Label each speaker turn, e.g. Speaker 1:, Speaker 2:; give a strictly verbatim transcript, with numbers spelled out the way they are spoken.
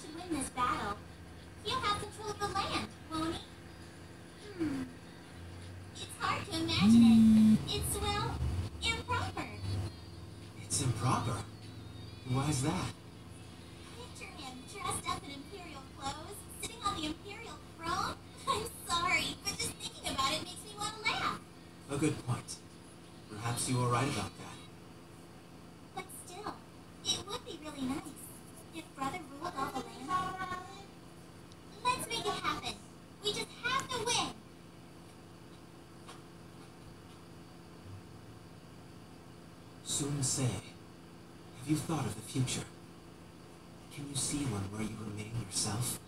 Speaker 1: should win this battle, he'll have control of the land, won't he? Hmm. It's hard to imagine it. It's, well, improper.
Speaker 2: It's improper? Why is that?
Speaker 1: Picture him dressed up in imperial clothes, sitting on the imperial throne. I'm sorry, but just thinking about it makes me want to laugh.
Speaker 2: A good point. Perhaps you are right about that.
Speaker 1: But still, it would be really nice if Brother ruled all the land. Let's make it happen. We just have to win.
Speaker 2: Soon say, have you thought of the future? Can you see one where you remain yourself?